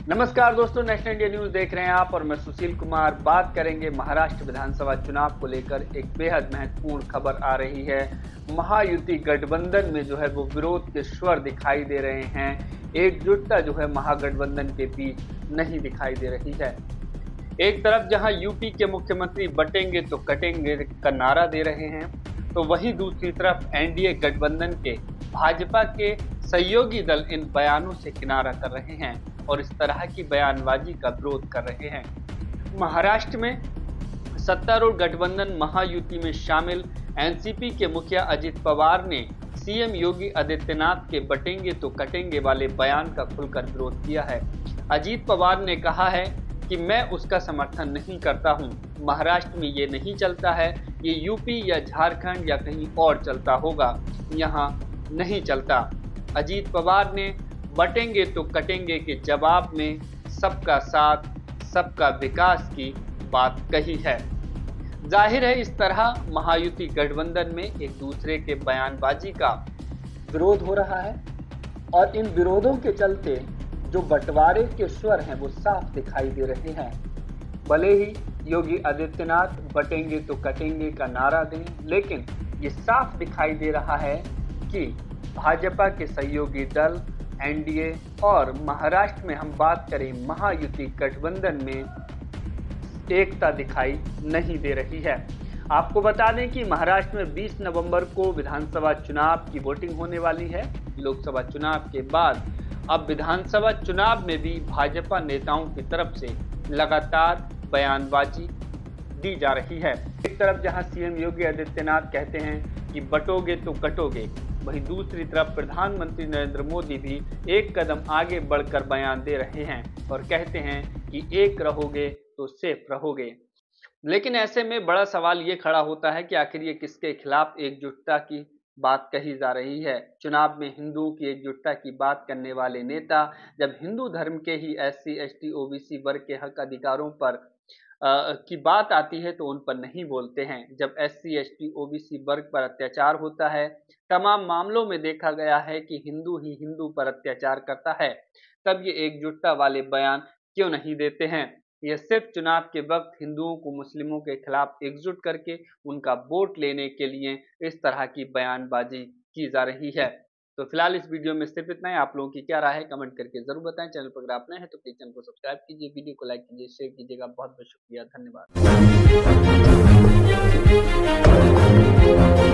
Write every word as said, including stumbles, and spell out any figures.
नमस्कार दोस्तों, national India news देख रहे हैं आप और मैं सुशील कुमार। बात करेंगे महाराष्ट्र विधानसभा चुनाव को लेकर एक बेहद महत्वपूर्ण खबर आ रही है। महायुति गठबंधन में जो है वो विरोध के स्वर दिखाई दे रहे हैं। एकजुटता जो है महागठबंधन के बीच नहीं दिखाई दे रही है। एक तरफ जहां यूपी के मुख्यमंत्री बटेंगे तो कटेंगे का नारा दे रहे हैं, तो वहीं दूसरी तरफ एनडीए गठबंधन के भाजपा के सहयोगी दल इन बयानों से किनारा कर रहे हैं और इस तरह की बयानबाजी का विरोध कर रहे हैं। महाराष्ट्र में सत्तारूढ़ गठबंधन महायुति में शामिल एनसीपी के मुखिया अजित पवार ने सीएम योगी आदित्यनाथ के बटेंगे तो कटेंगे वाले बयान का खुलकर विरोध किया है। अजित पवार ने कहा है कि मैं उसका समर्थन नहीं करता हूं। महाराष्ट्र में ये नहीं चलता है, ये यूपी या झारखंड या कहीं और चलता होगा, यहाँ नहीं चलता। अजित पवार ने बटेंगे तो कटेंगे के जवाब में सबका साथ सबका विकास की बात कही है। जाहिर है इस तरह महायुति गठबंधन में एक दूसरे के बयानबाजी का विरोध हो रहा है और इन विरोधों के चलते जो बंटवारे के स्वर हैं वो साफ दिखाई दे रहे हैं। भले ही योगी आदित्यनाथ बटेंगे तो कटेंगे का नारा दें, लेकिन ये साफ दिखाई दे रहा है कि भाजपा के सहयोगी दल एनडीए और महाराष्ट्र में हम बात करें महायुति गठबंधन में एकता दिखाई नहीं दे रही है। आपको बता दें कि महाराष्ट्र में बीस नवंबर को विधानसभा चुनाव की वोटिंग होने वाली है। लोकसभा चुनाव के बाद अब विधानसभा चुनाव में भी भाजपा नेताओं की तरफ से लगातार बयानबाजी दी जा रही है। एक तरफ जहां सीएम योगी आदित्यनाथ कहते हैं कि बटोगे तो कटोगे, वहीं दूसरी तरफ प्रधानमंत्री नरेंद्र मोदी भी एक कदम आगे बढ़कर बयान दे रहे हैं और कहते हैं कि एक रहोगे तो सेफ रहोगे। लेकिन ऐसे में बड़ा सवाल ये खड़ा होता है कि आखिर ये किसके खिलाफ एकजुटता की बात कही जा रही है। चुनाव में हिंदुओं की एकजुटता की बात करने वाले नेता जब हिंदू धर्म के ही S C S T O B C वर्ग के हक अधिकारों पर आ, की बात आती है तो उन पर नहीं बोलते हैं। जब S C S T O B C वर्ग पर अत्याचार होता है, तमाम मामलों में देखा गया है कि हिंदू ही हिंदू पर अत्याचार करता है, तब ये एकजुटता वाले बयान क्यों नहीं देते हैं। यह सिर्फ चुनाव के वक्त हिंदुओं को मुस्लिमों के खिलाफ एकजुट करके उनका वोट लेने के लिए इस तरह की बयानबाजी की जा रही है। तो फिलहाल इस वीडियो में सिर्फ इतना ही। आप लोगों की क्या राय है कमेंट करके जरूर बताएं। चैनल पर अगर आप नए हैं तो प्लीज चैनल को सब्सक्राइब कीजिए, वीडियो को लाइक कीजिए, शेयर कीजिएगा। बहुत बहुत शुक्रिया, धन्यवाद।